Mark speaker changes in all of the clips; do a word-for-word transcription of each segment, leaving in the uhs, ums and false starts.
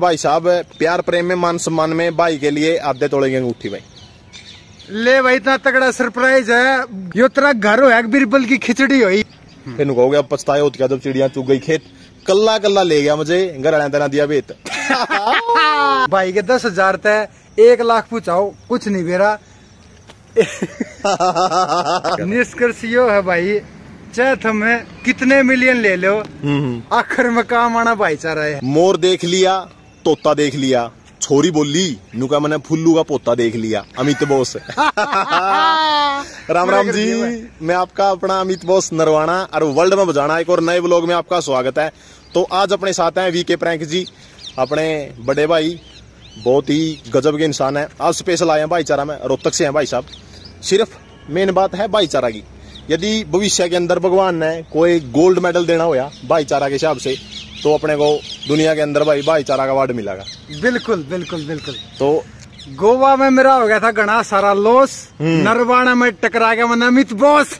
Speaker 1: भाई साहब प्यार प्रेम में मान सम्मान में भाई के लिए आधे तोड़े की अंगूठी भाई।
Speaker 2: ले भाई इतना तगड़ा सरप्राइज है, यो तेरा घर हो बीरबल की खिचड़ी हुई।
Speaker 1: फिर कहोगे अब पछताए होती जब चिड़िया चुग गई खेत, कल्ला कल्ला ले गया मुझे घर वाले तना दिया बेत।
Speaker 2: भाई के दस हजार तय एक लाख पूछाओ कुछ नहीं बेरा। निष्कर्ष यो है भाई, चाहे तुम्हें कितने मिलियन ले लो आखिर में काम आना भाईचारा है।
Speaker 1: मोर देख लिया, तोता देख लिया, छोरी बोली नुका मैंने फुल्लू का पोता देख लिया, अमित बोस। राम राम जी, मैं आपका अपना अमित बोस नरवाना और वर्ल्ड में बजाना एक और नए ब्लॉग में आपका स्वागत है। तो आज अपने साथ हैं वीके प्रैंक जी, अपने बड़े भाई, बहुत ही गजब के इंसान है। आज स्पेशल आए हैं भाईचारा में, रोहतक से हैं भाई साहब। सिर्फ मेन बात है भाईचारा की। यदि भविष्य के अंदर भगवान ने कोई गोल्ड मेडल देना होया भाईचारा के हिसाब से, तो अपने को दुनिया के अंदर भाई भाईचारा का अवार्ड मिलेगा।
Speaker 2: बिल्कुल बिल्कुल बिल्कुल।
Speaker 1: तो
Speaker 2: गोवा में मेरा हो गया था घना सारा लॉस, नरवाना में टकरा गया मैंने अमित बॉस।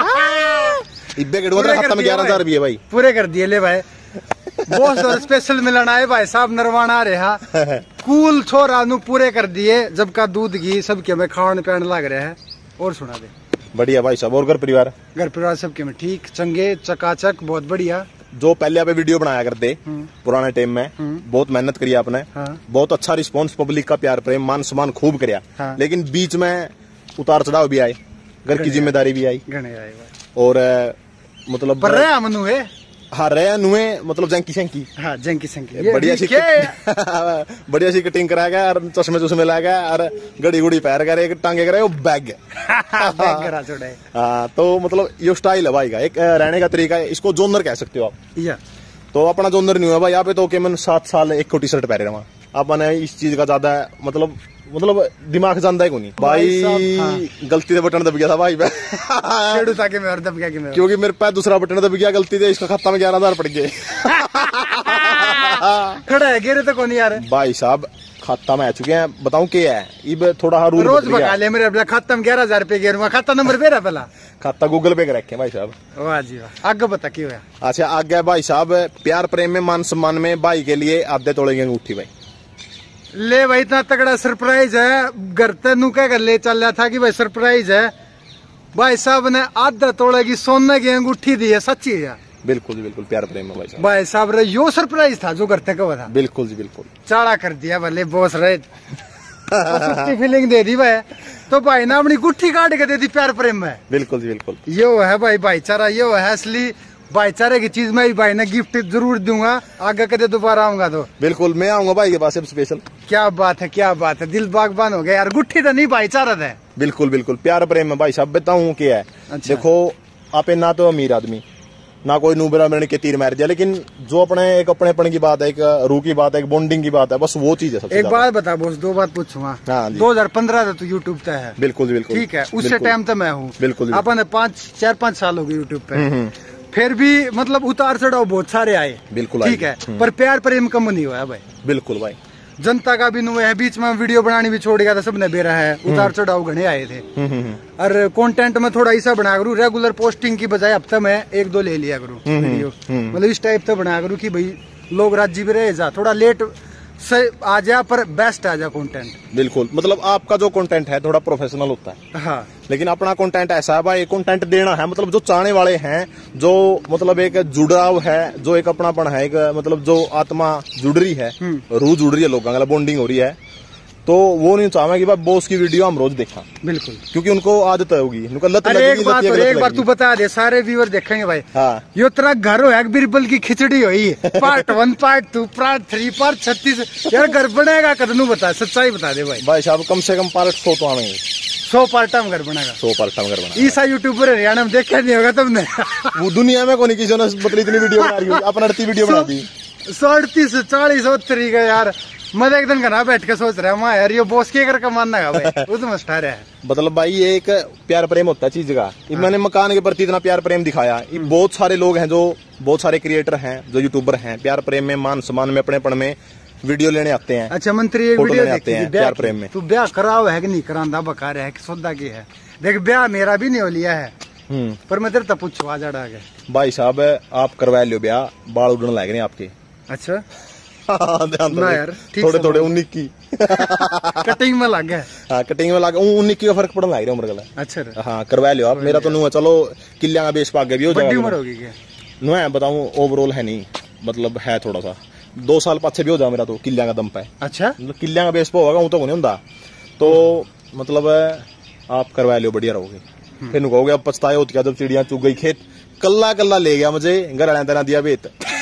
Speaker 1: खत्म ग्यारह हजार भी है भाई,
Speaker 2: पूरे कर दिए। ले भाई बॉस और स्पेशल मिलन आए भाई साहब, नरवाना रहा कूल छोरा नु पूरे कर दिए। जब का दूध घी सबके में खाने पीने लग रहा है। और सुना दे
Speaker 1: बढ़िया भाई साहब। और घर परिवार
Speaker 2: घर परिवार सबके में ठीक चंगे चकाचक, बहुत बढ़िया।
Speaker 1: जो पहले आप वीडियो बनाया करते पुराने टाइम में, बहुत मेहनत करी आपने। हाँ। बहुत अच्छा रिस्पांस, पब्लिक का प्यार प्रेम मान सम्मान खूब करिया। हाँ। लेकिन बीच में उतार चढ़ाव भी आए, घर की जिम्मेदारी भी आई और मतलब मनु है। हाँ रहे नुए मतलब जंकी शंकी। हाँ जंकी शंकी बढ़िया सी बढ़िया सी कटिंग कराया गया और चश्मे चश्मे लाया गया और गड़ी गुड़ी पैर कर एक टांगे कराए वो बैग। हाँ तो मतलब ये स्टाइल है भाई का, एक रहने का तरीका है। इसको जोनर कह सकते हो आप। या तो अपना जोनर नहीं हुआ भाई। यहाँ पे तो के मैंने सात साल एक कोटी शर्ट पहने रहा, अपने इस चीज का ज्यादा मतलब मतलब दिमाग जानता है को नहीं भाई। हाँ। गलती से बटन दब गया था भाई मैं दब गया कि क्योंकि मेरे पास दूसरा बटन दब गया गलती से, इसका खाता में ग्यारह हजार पड़ गए।
Speaker 2: खड़ा है गिरे तो कौन यार
Speaker 1: भाई साहब, खाता में आ चुके हैं। बताऊं क्या है इब थोड़ा रूल
Speaker 2: रोज बगा ले मेरे खाता में ग्यारह हजार रुपए गिरूंगा। खाता नंबर मेरा पहला
Speaker 1: खाता गूगल पे रखे भाई साहब।
Speaker 2: वाह जी वाह। आगे बता क्यों है?
Speaker 1: अच्छा आगे भाई साहब, प्यार प्रेम में मान सम्मान में भाई के लिए आधे तोड़े की अंगूठी भाई।
Speaker 2: ले भाई इतना तगड़ा सरप्राइज है। घर तेनू क्या कर ले चल रहा था कि भाई सरप्राइज है। भाई साहब ने आधा तोड़े की सोने की अंगूठी दी है, सच्ची है।
Speaker 1: बिल्कुल जी बिल्कुल, प्यार प्रेम में भाई साहब।
Speaker 2: भाई साहब रे यो सरप्राइज था जो घर तक हुआ था।
Speaker 1: बिल्कुल जी बिल्कुल,
Speaker 2: चाड़ा कर दिया भले बॉस रहे। फीलिंग दे दी भाई, तो भाई ने अपनी गुट्ठी काट के दे दी प्यार प्रेम में। बिल्कुल जी बिल्कुल, यो है भाई भाईचारा, यो है असली भाईचारे की चीज। मैं भाई ने गिफ्ट जरूर दूंगा, आगे कदे दोबारा आऊंगा तो। बिल्कुल मैं आऊंगा भाई के पास स्पेशल। क्या बात है क्या बात है, दिल बागबान हो गया यार। गुट्ठी तो नहीं भाईचारा है। बिल्कुल बिल्कुल प्यार प्रेम में भाई साहब। बताऊं क्या है। अच्छा। देखो आप ना तो अमीर आदमी ना कोई नूबरा मिलने के तीर मार दिया, लेकिन जो अपने एक अपनेपन की बात है, एक रूह की बात है, एक बॉन्डिंग की बात है, बस वो चीज है सबसे। एक बात बता बॉस, दो बात पूछूंगा। हाँ दो हजार पंद्रह तो यूट्यूब पे है। बिल्कुल बिल्कुल ठीक है, उससे टाइम तो मैं हूँ। बिल्कुल अपन पाँच चार पाँच साल हो गए यूट्यूब पे, फिर भी मतलब उतार चढ़ाव बहुत सारे आए। बिल्कुल ठीक है, पर प्यार प्रेम कम नहीं हुआ भाई। बिल्कुल भाई, जनता का भी नुआ है। बीच में वीडियो बनानी भी छोड़ गया था, सबने बेरा है। उतार चढ़ाव घने आए थे। और कंटेंट में थोड़ा ऐसा बना करूँ, रेगुलर पोस्टिंग की बजाय हफ्ते में एक दो ले लिया करूँ वीडियो। मतलब इस टाइप से बना करूँ कि भाई लोग राज्य भी रहे जा, थोड़ा लेट से आ जा पर बेस्ट आ जा कंटेंट। बिल्कुल, मतलब आपका जो कंटेंट है थोड़ा प्रोफेशनल होता है। हाँ, लेकिन अपना कंटेंट ऐसा है भाई, कंटेंट देना है मतलब जो चाहने वाले हैं, जो मतलब एक जुड़ाव है, जो एक अपनापन है, एक मतलब जो आत्मा जुड़ रही है, रूह जुड़ रही है, लोगों का बॉन्डिंग हो रही है, तो वो नहीं चाहना कि भाई बॉस की वीडियो हम रोज देखा। बिल्कुल, क्योंकि उनको आदत होगी, उनको लत लगेगी। एक बात और एक बार तू बता दे, सारे व्यूअर देखेंगे भाई। हाँ, यो तेरा घर हो बीरबल की खिचड़ी हुई, part one part two part three part छत्तीस। यार घर बनेगा कदनू, बता सच्चाई बता दे भाई। भाई साहब कम से कम पार्ट सौ तो आएंगे। सौ पार्ट हम घर बनेगा, सौ पार्ट हम घर बना। ईसा यूट्यूबर हरियाणा में देखा नहीं होगा तुमने। वो दुनिया में कोई किसी ने मतलब इतनी वीडियो बना रही है, अपना अड़ती वीडियो बना दी। सौ अड़तीस चालीस उत्तरी का यार, मैं एक दिन घर बैठ के सोच रहा हूँ यार ये बॉस के करके मानना है भाई। वो तो मस्त है। मतलब भाई ये एक प्यार प्रेम होता है चीज का। हाँ। मैंने मकान के प्रति इतना प्यार प्रेम दिखाया। बहुत सारे लोग हैं जो बहुत सारे क्रिएटर हैं जो यूट्यूबर हैं, प्यार प्रेम में मान सम्मान में अपनेपन में वीडियो लेने आते हैं। अच्छा मंत्री एक वीडियो आते हैं प्यार प्रेम में। तू ब्याह कराओ है कि नहीं करांदा बका रहा है कि सौदा की है। देख ब्याह मेरा भी नहीं हो लिया है, पर मैं तेरे तब पूछो आ जा भाई साहब, आप करवा लो ब्याह, बाल उड़ने लग रहे आपके। अच्छा
Speaker 1: ध्यान
Speaker 2: ना यार,
Speaker 1: थोड़े थोड़े उन्नीस की
Speaker 2: कटिंग में लग गया।
Speaker 1: हाँ कटिंग में लग उन्नीस की का फर्क पड़ने लग रहा उम्र का।
Speaker 2: अच्छा
Speaker 1: हाँ करवा लियो आप, मेरा तो नु है चलो किलियां का बेस पाक गया भी हो जाएगा।
Speaker 2: बड़ी उम्र होगी क्या?
Speaker 1: नु है बताऊं ओवरऑल है नहीं, मतलब है थोड़ा सा दो साल पाछे भी हो जाए मेरा तो किलियां का दम पे।
Speaker 2: अच्छा
Speaker 1: मतलब किलियां का बेस पे होगा वो तो नहीं होता, तो मतलब आप करवा लियो बढ़िया रहोगे। फिर नु कहोगे अब पछताए होती क्या जब चिड़िया चुग गई खेत, कल्ला कल्ला ले गया मुझे घर वाले तेरा दिया बेत।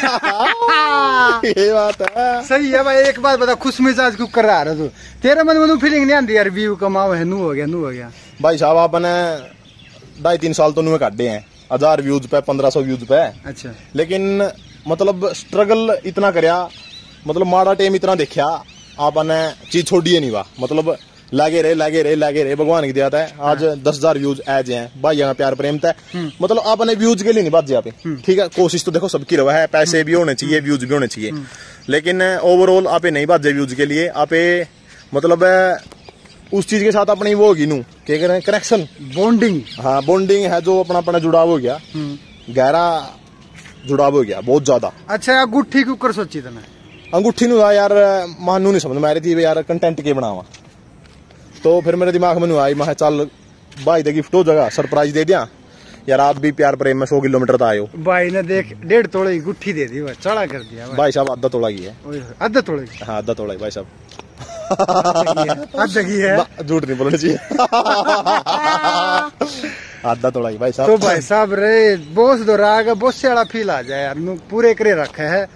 Speaker 1: ये बात है,
Speaker 2: सही है भाई। एक बात बता, खुश मिजाज क्यों कर रहा है तू? तेरे मन में फीलिंग नहीं आती यार व्यू कमाओ है, नू हो गया नू हो गया?
Speaker 1: भाई साहब आपने ढाई तीन साल तो नुए काटे हैं, हजार व्यूज पे पंद्रह सौ व्यूज पे।
Speaker 2: अच्छा
Speaker 1: लेकिन मतलब स्ट्रगल इतना करया, मतलब माड़ा टाइम इतना देखा आपने, चीज छोड़ी नहीं वाह, मतलब लागे रहे लागे रहे लागे रहे भगवान की दिया है। आज दस हजार व्यूज एज हैं भाई यहाँ प्यार प्रेम था, मतलब आपने व्यूज के लिए नहीं बात जी आप, ठीक है कोशिश तो देखो सबकी रहा है, पैसे भी होने चाहिए व्यूज भी होने चाहिए, लेकिन ओवरऑल आप नहीं बात व्यूज के लिए, आप मतलब उस चीज के साथ अपनी वो होगी नू क्या करें कनेक्शन बॉन्डिंग। हाँ बॉन्डिंग है जो अपना अपना जुड़ाव हो गया, गहरा जुड़ाव हो गया बहुत ज्यादा।
Speaker 2: अच्छा अंगूठी क्यों कर सोची तुमने?
Speaker 1: अंगूठी नु यार मानू नहीं समझ में आ रही थी यार कंटेंट के बनावा, तो फिर मेरे दिमाग में आई मैं चल भाई दे गिफ्ट हो जगह सरप्राइज दे दिया यार, आप भी प्यार प्रेम में सौ किलोमीटर आए हो।
Speaker 2: भाई ने देख डेढ़ तोड़े की गुट्ठी दे दी, चढ़ा कर दिया भाई,
Speaker 1: भाई साहब आधा तोड़ा की है।
Speaker 2: आधा तोड़े की?
Speaker 1: हाँ आधा तोड़ा भाई साहब,
Speaker 2: आधा की है,
Speaker 1: झूठ नहीं बोलना चाहिए। आधा तोड़ा की भाई साहब।
Speaker 2: तो भाई साहब रे बोस दो राग बोस से फील आ जाए यार, नू पूरे करे रखे है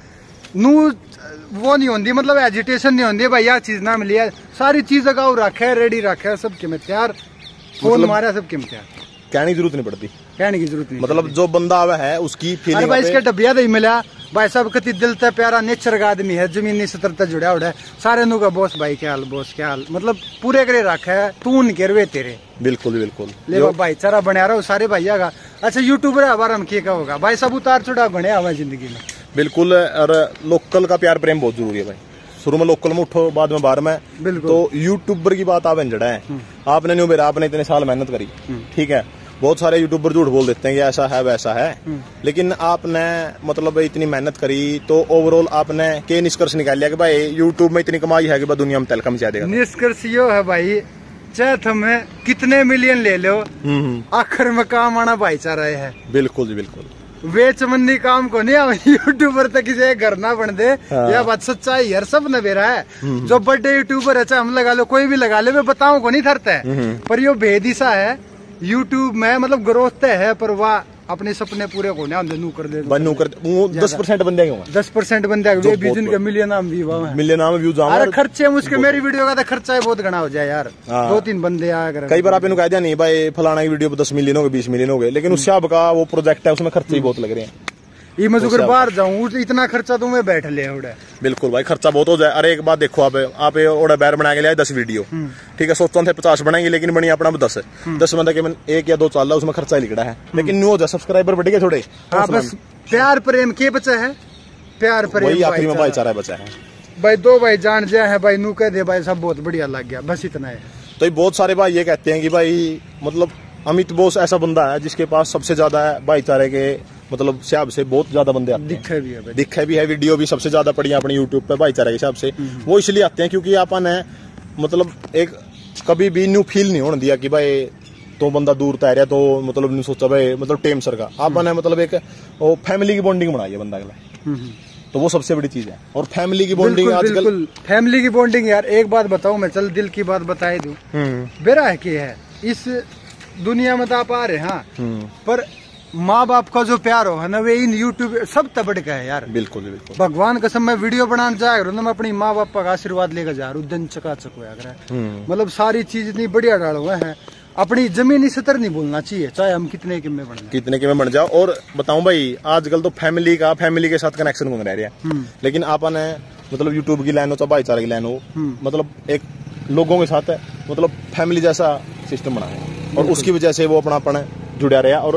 Speaker 2: नू वो नहीं होती, मतलब एजिटेशन नहीं होती भाई, यह चीज ना मिली है, सारी चीज अगाऊ रखे रेडी रखे सबके में तैयार, फोन मतलब, मारा सबके में तैयार,
Speaker 1: कहने की जरूरत नहीं पड़ती,
Speaker 2: कहने की जरूरत नहीं,
Speaker 1: मतलब जो बंदा आवा है उसकी फीलिंग।
Speaker 2: अरे भाई इसके डबिया नहीं मिला भाई साहब, कति दिल तक प्यारा नेचर का आदमी है, जमीनी सतर तक जुड़ा उड़ा सारे नु का बोस भाई क्या हाल बोस क्या हाल, मतलब पूरे करे रखे है तू उनके रवे तेरे। बिल्कुल बिल्कुल ले भाईचारा बना रहा सारे भैया का। अच्छा यूट्यूबर हमारा हम क्या होगा भाई सब उतार चढ़ाव बने हमारी जिंदगी में। बिल्कुल, और लोकल का प्यार प्रेम बहुत जरूरी है भाई, शुरू में लोकल में उठो बाद में बाहर में। तो यूट्यूबर की बात आवे जड़ा है, आपने नहीं मेरा आपने इतने साल मेहनत करी, ठीक है, बहुत सारे यूट्यूबर झूठ बोल देते हैं कि ऐसा है वैसा है, लेकिन आपने मतलब इतनी मेहनत करी तो ओवरऑल आपने के निष्कर्ष निकाल लिया कि भाई यूट्यूब में इतनी कमाई है कि दुनिया में तेलकम से देगा। निष्कर्ष यो है भाई, चाहे तुम्हें कितने मिलियन ले लो आखिर में काम आना भाईचारा है। बिल्कुल जी बिल्कुल, बेचमंदी काम को नहीं यूट्यूबर तक किसी घर ना बन दे। हाँ। यह बात सच्चाई यार, सब नवेरा है। जो बड़े यूट्यूबर है चाहे हम लगा लो कोई भी लगा ले, बताओ को नहीं थरता है, पर यो भेदिसा है यूट्यूब में, मतलब ग्रोथ है पर वाह अपने सपने पूरे होने नू कर दे नू कर दस परसेंट बंदे दस परसेंट बंदे जिनके मिलियन मिलियन व्यूज। अरे खर्चे मुझके मेरी वीडियो का तो खर्चा है बहुत घना हो जाए यार, दो तीन बंदे आकर कई बार आप इनको कह दिया नहीं भाई फलाना की वीडियो पे दस मिलियन हो गए बीस मिलियन हो गए, लेकिन उससे आपका वो प्रोजेक्ट है उसमें खर्चे ही बहुत लग रहे हैं। ये मैं अगर बाहर जाऊँ इतना खर्चा तो मैं बैठ ले उड़ा। बिल्कुल भाई खर्चा बहुत हो जाए। अरे एक बात देखो, आप आप ओड़ा बैर बना के लिया दस वीडियो, ठीक है, सोचता थे पचास बनाएंगे लेकिन बनी अपना दस दस बंदा के एक या दो चाल रहा उसमें खर्चा ही लिखा है, लेकिन न्यू हो जाए सब्सक्राइबर बढ़ गए थोड़े। हाँ, बस प्यार प्रेम के बचा है, प्यार प्रेम आखिरी में भाईचारा बचा है भाई। दो भाई जान जाए है भाई, नू कह दे भाई सब बहुत बढ़िया लग गया, बस इतना है। तो बहुत सारे भाई ये कहते हैं कि भाई मतलब अमित बोस ऐसा बंदा है जिसके पास सबसे ज्यादा है भाईचारे के, मतलब हिसाब से बहुत ज्यादा बंदे आते हैं, दिखे भी है दिखे भी है वीडियो भी सबसे ज्यादा पड़ी अपने यूट्यूब पे भाईचारे के हिसाब से। वो इसलिए आते हैं क्योंकि अपन है मतलब एक कभी भी न्यू फील नहीं होने दिया कि भाई तो बंदा दूर तैर रहा तो मतलब नहीं सोचा भाई मतलब टेम सर का अपन है, मतलब एक वो फैमिली की बॉन्डिंग बनाई है बंदा के, तो वो सबसे बड़ी चीज है। और फैमिली की बॉन्डिंग आजकल, फैमिली की बॉन्डिंग यार एक बात बताऊं मैं, चल दिल की बात बता दूं, बेरा है कि है इस दुनिया में तो आप आ रहे हाँ, पर माँ बाप का जो प्यार हो है ना वे इन यूट्यूब सब तबड़ का है यार। बिल्कुल बिल्कुल, भगवान कसम मैं वीडियो बनाने जाएगा मैं अपनी माँ बाप का आशीर्वाद लेकर जा रहा हूँ, दिन चकाचक हुआ मतलब सारी चीज इतनी बढ़िया डाल हुआ है। अपनी जमीनी सतर नहीं बोलना चाहिए चाहे हम कितने के में बन कितने के में बन जाओ। और बताऊं भाई आजकल तो फैमिली का फैमिली के साथ कनेक्शन कौन रह रहा है, लेकिन आपन है मतलब यूट्यूब की लाइन हो चाहे भाईचारे की लाइन हो, मतलब एक लोगों के साथ मतलब फैमिली जैसा सिस्टम बना है और उसकी वजह से वो अपना अपन जुड़ा रहा। और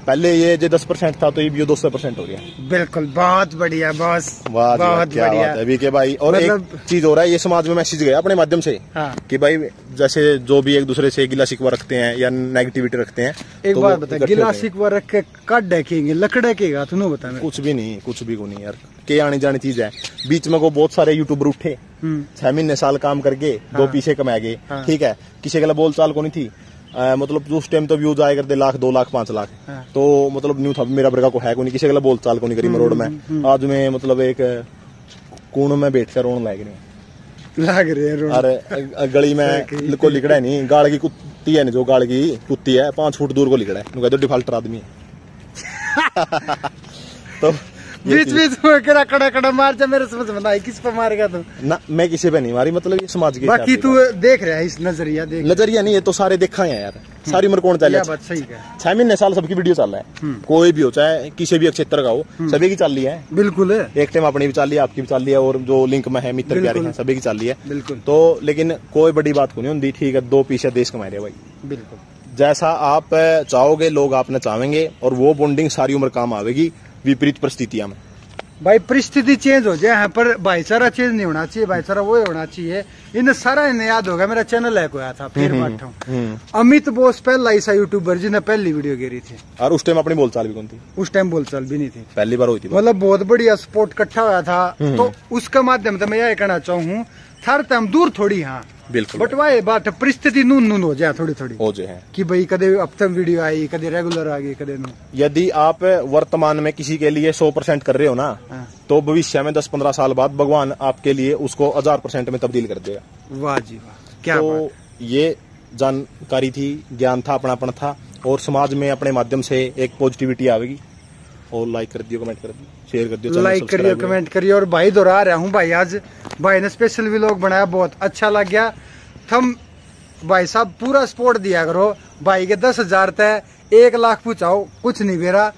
Speaker 1: पहले ये जो दस परसेंट था तो ये दो सौ परसेंट हो गया।
Speaker 2: बिल्कुल, बहुत बढ़िया बॉस,
Speaker 1: बहुत
Speaker 2: बढ़िया
Speaker 1: है अभी के भाई। और मतलब... एक चीज हो रहा है, ये समाज में मैसेज गया अपने माध्यम से, हाँ। कि भाई जैसे जो भी एक दूसरे से गिला शिकवा रखते हैं या नेगेटिविटी रखते हैं,
Speaker 2: एक तो बात बता, गिला शिकवा रख के काट देखेंगे लकड़े के तू बता,
Speaker 1: कुछ भी नहीं, कुछ भी को नहीं यार, के आनी जानी चीज है। बीच में को बहुत सारे यूट्यूबर उठे, छह महीने साल काम करके हाँ। दो पीछे कमा गए, हाँ। ठीक है, किसी के बोल चाल को नहीं थी, आ, मतलब उस टाइम तो व्यूज आए करते लाख दो लाख पांच लाख, हाँ। तो मतलब न्यू था मेरा बरगा को है को नहीं, किसी के बोल चाल को नहीं करी रोड में। आज में मतलब एक कोण में बैठ कर रोने लग रहे
Speaker 2: लाग रहे हैं,
Speaker 1: अरे गली में को लिखड़ा है नहीं, गाड़ की कुत्ती है जो गाड़ की कुत्ती है पांच फुट दूर को लिखड़ा है, तो डिफाल्टर आदमी है। तो
Speaker 2: बीच बीच में कड़ा कड़ा कड़ा मार जा, मेरे समझ में आई किस पे मारेगा तू
Speaker 1: ना, मैं किसी पे नहीं मारी, मतलब ये समाज की
Speaker 2: बाकी तू देख रहा है इस नजरिया, देख
Speaker 1: नजरिया नहीं, ये तो सारे देखा है यार, सारी उम्र कौन चल
Speaker 2: बात सही है,
Speaker 1: छह महीने साल सबकी वीडियो चल रहा है, कोई भी हो चाहे किसी भी क्षेत्र का हो, सभी की चल रही है।
Speaker 2: बिल्कुल है,
Speaker 1: एक टाइम अपनी भी चल रही है, आपकी भी चल रही है, और जो लिंक में है मित्र प्यारे हैं सभी की चल रही है।
Speaker 2: बिल्कुल,
Speaker 1: तो लेकिन कोई बड़ी बात को नहीं होती, ठीक है, दो पीछे देश कमा रहे भाई।
Speaker 2: बिल्कुल,
Speaker 1: जैसा आप चाहोगे लोग आपने चाहेंगे, और वो बॉन्डिंग सारी उम्र काम आवेगी विपरीत परिस्थितियां में।
Speaker 2: भाई परिस्थिति चेंज हो जाए यहाँ पर, भाईचारा चेंज नहीं होना चाहिए, भाईचारा वो होना चाहिए। इन सारा इन्हें याद होगा, मेरा चैनल है कोया था फिर बैठा हूँ, अमित बोस पहला ऐसा यूट्यूबर जिन्हें पहली वीडियो गिरी थी,
Speaker 1: और उस टाइम अपनी बोलचाल भी कौन थी,
Speaker 2: उस टाइम बोलचाल भी नहीं थी,
Speaker 1: पहली बार हुई थी,
Speaker 2: मतलब बहुत बढ़िया सपोर्ट इकट्ठा हुआ था। तो उसके माध्यम से मैं यह कहना चाहूँ, थर तम दूर थोड़ी, हाँ
Speaker 1: बिल्कुल,
Speaker 2: बट वह बात परिस्थिति नून नून हो जाए थोड़ी थोड़ी
Speaker 1: हो जाए
Speaker 2: कि भाई कदे अब तक वीडियो आई, कदे रेगुलर आ गई, कदे नू।
Speaker 1: यदि आप वर्तमान में किसी के लिए सौ परसेंट कर रहे हो ना, हाँ। तो भविष्य में दस पंद्रह साल बाद भगवान आपके लिए उसको हजार परसेंट में तब्दील कर देगा।
Speaker 2: वाह जी वाह, क्या
Speaker 1: तो
Speaker 2: बात।
Speaker 1: ये जानकारी थी, ज्ञान था, अपनापन था, और समाज में अपने माध्यम से एक पॉजिटिविटी आवेगी। और लाइक कर दियो, कमेंट कर दियो, शेयर कर दियो,
Speaker 2: लाइक करियो, कमेंट करियो। और भाई दोहरा रहा हूँ भाई, आज भाई ने स्पेशल व्लॉग बनाया, बहुत अच्छा लग गया। थम भाई साहब पूरा सपोर्ट दिया करो, भाई के दस हजार तय एक लाख पूछाओ, कुछ नहीं मेरा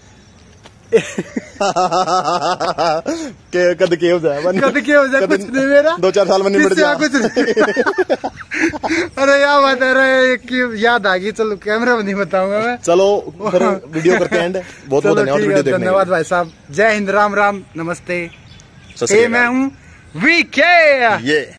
Speaker 1: के कद के हो जाए,
Speaker 2: कद के हो जाए, कुछ नहीं मेरा,
Speaker 1: दो चार साल में निपट जाए,
Speaker 2: कुछ नहीं। अरे यार बात है, याद आ गई, चलो कैमरा में नहीं बताऊंगा मैं।
Speaker 1: चलो फिर वीडियो करते हैं एंड। बहुत बहुत धन्यवाद वीडियो देखने के लिए।
Speaker 2: धन्यवाद भाई साहब, जय हिंद, राम राम, नमस्ते। मैं हूँ वी के।
Speaker 1: ये